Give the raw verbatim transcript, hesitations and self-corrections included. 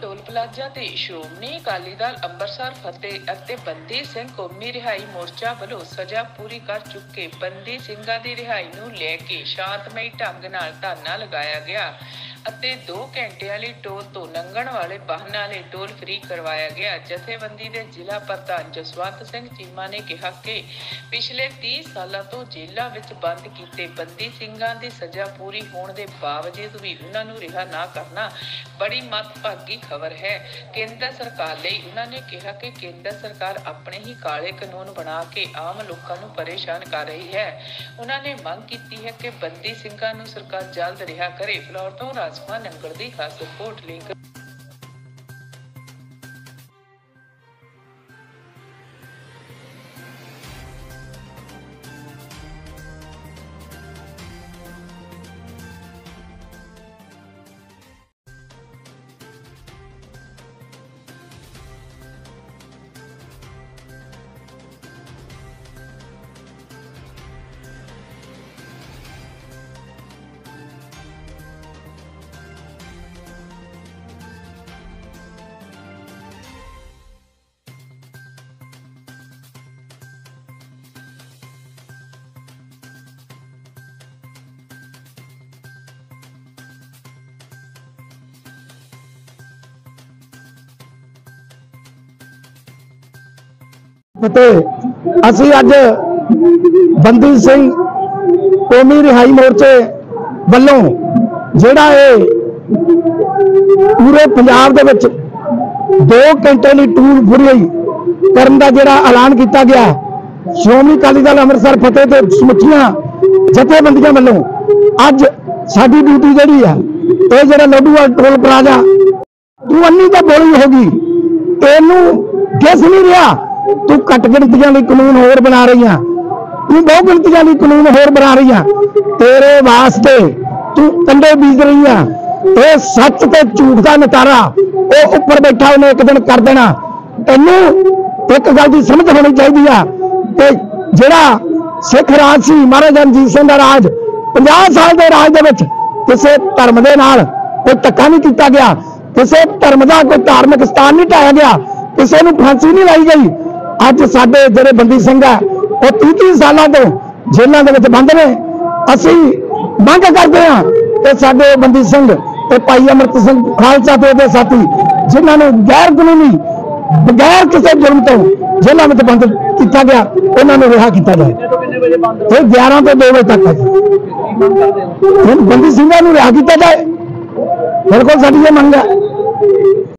Toll plaza ते श्रोमणी अकाली दल अंबरसर फतेह ਅਤੇ ਬੰਦੀ ਸਿੰਘ ਕੌਮੀ ਰਿਹਾਈ ਮੋਰਚਾ ਵੱਲੋਂ ਸਜ਼ਾ ਪੂਰੀ ਕਰ ਚੁੱਕੇ ਬੰਦੀ ਸਿੰਘਾਂ ਦੀ ਰਿਹਾਈ ਨੂੰ ਲੈ ਕੇ ਸ਼ਾਂਤਮਈ ਢੰਗ ਨਾਲ ਧਰਨਾ ਲਗਾਇਆ ਗਿਆ ਅਤੇ दो घंटे वाली टोल तो लंघण वाले वाहनों लिए टोल फ्री करवाया गया। जथेबंदी के जिला प्रधान जसवंत सिंह चीमा ने कहा कि पिछले तीस सालों तो जेलों में बंद किए बंदी ਸਿੰਘਾਂ की सज़ा पूरी होने के बावजूद भी उन्होंने रिहा ना करना बड़ी मंदभागी खबर है। केंद्र सरकार लिए उन्होंने कहा कि केंद्र सरकार अपने ही काले कानून बना के आम लोगों को परेशान कर रही है। उन्होंने मांग की है कि बंदी ਸਿੰਘਾਂ ਨੂੰ सरकार जल्द रिहा करे। फ्लोर तो राजकुमार नंगल दी खास रिपोर्ट लिंक असी अज बंदी सिंह कौमी रिहाई मोर्चे वालों जिहड़ा पूरे पंजाब दे विच दो घंटे लई टूल फ्री करन दा जिहड़ा ऐलान किया गया श्रोमणी अकाली दल अंमृतसर फतेह ते समुचियां जथेबंदियां वालों अज साडी ड्यूटी जिहड़ी आ इह जिहड़ा लोडूवाल टोल प्लाजा तू अन्नी तो बोली होगी इनू किस नहीं रहा तू घट गिनतियां लई कानून होर बना रही है तू बहु गिनतियां लई कानून होर बना रही है तेरे वास्ते तू कंडे बीज रही है ये सच ते झूठ का नतारा वो उपर बैठा उन्हें एक दिन कर देना। तेनू एक गल की समझ होनी चाहिए है कि जिहड़ा सिख राज सी महाराजा रणजीत सिंह का राज पचास साल के राज दे विच किसी धर्म के नाल कोई धक्का नहीं किया गया किसी धर्म का कोई धार्मिक स्थान नहीं ढाया गया किसी को फांसी नहीं लाई गई। अज साडे जिहड़े बंदी सिंह है वो तीह तीह सालों तो जेलों के बंद ने असी मंग करते हैं कि साडे बंदी सिंह ते भाई अमृत सिंह खालसा ते उहदे साथी जिन्होंने गैर कानूनी बगैर किसी जुर्म तो जेलों में बंद किया गया उन्होंने रिहा किया जाए। ये ग्यारह तो दो बजे तक है बंदी ਸਿੰਘਾਂ ਨੂੰ रिहा किया जाए। बिल्कुल साडी ये मंग है।